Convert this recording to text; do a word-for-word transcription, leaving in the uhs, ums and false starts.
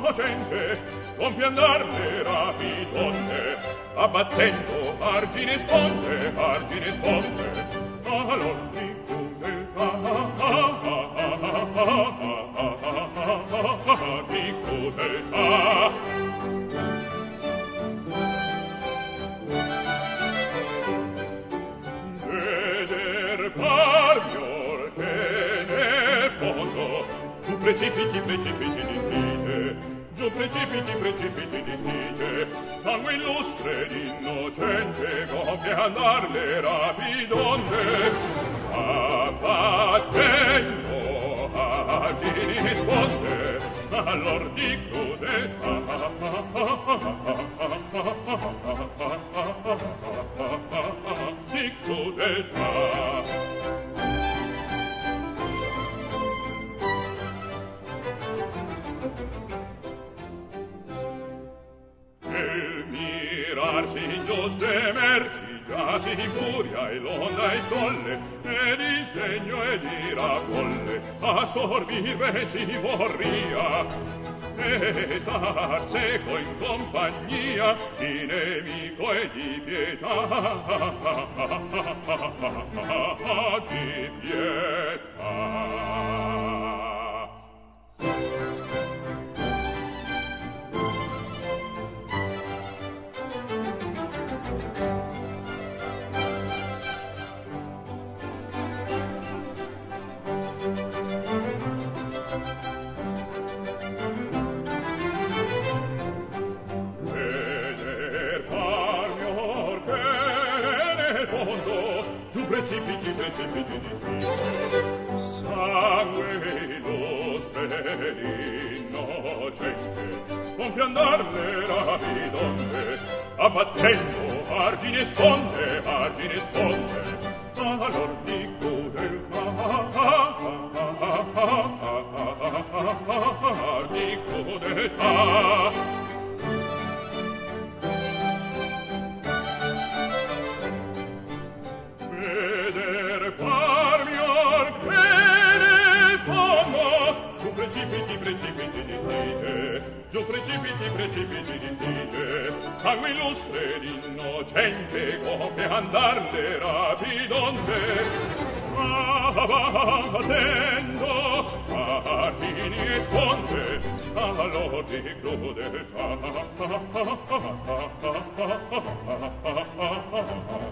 innocente, gonfia andar le rapidonne, abbattendo argine sponde, argine sponde, allor di crudeltà, di crudeltà. Veder parmior che nel fondo giù precipiti, precipiti di stige, giù precipiti, precipiti di stige, sangue illustre d'innocente, gonfia andar le rapidonde, abbattendo argini sponde, allor di crudeltà, di crudeltà. Mirarsi ingiuste merci, già si furia e l'onda e stolle, e di sdegno e di racolle, a sorbire si vorria, e star seco in compagnia di nemico e di pietà, di pietà. Precipiti, precipiti di spirito, sangue illustre innocente, gonfia andar le rapidonde, abbattendo argine sponde, argine sponde, allor di crudeltà, di crudeltà. Precipiti, precipiti di stige, giù precipiti, precipiti di stige, sangue illustre d'innocente, gonfia andar le rapidonde, abbattendo argini e sponde, allor di crudeltà.